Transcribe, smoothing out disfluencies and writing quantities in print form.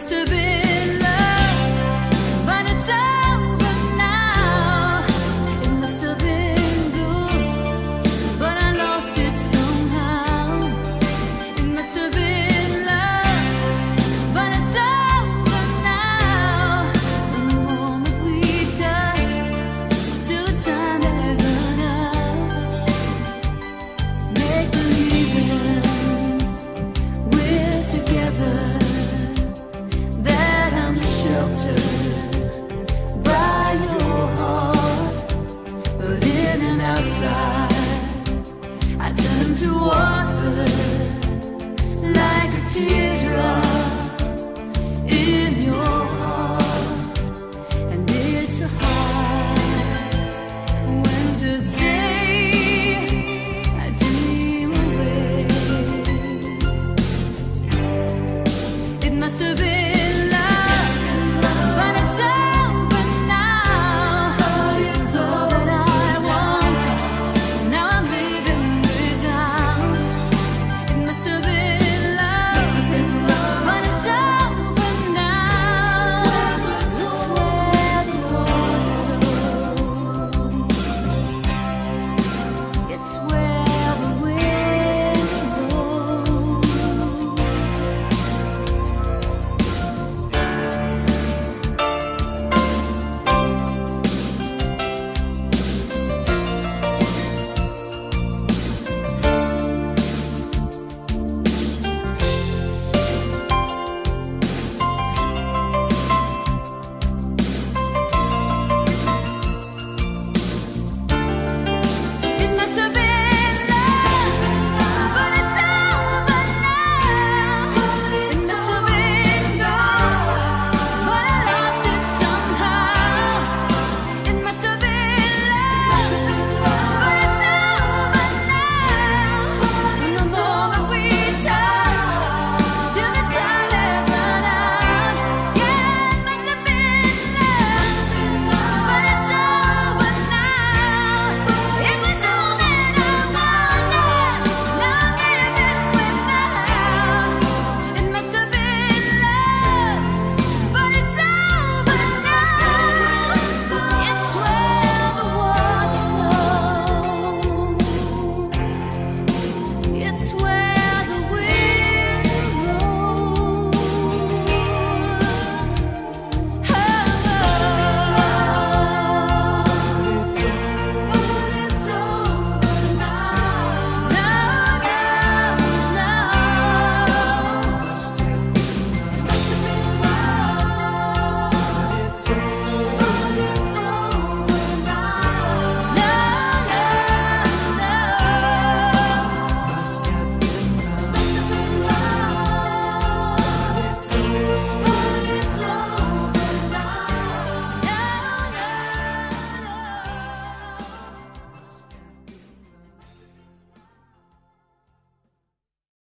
must have been love, but it's over now. It must have been blue, but I lost it somehow. It must have been love, but it's over now. From the moment we touched till the time has run out. Make believing we're together, that I'm sheltered by your heart, but in and outside I turn to water like a teardrop.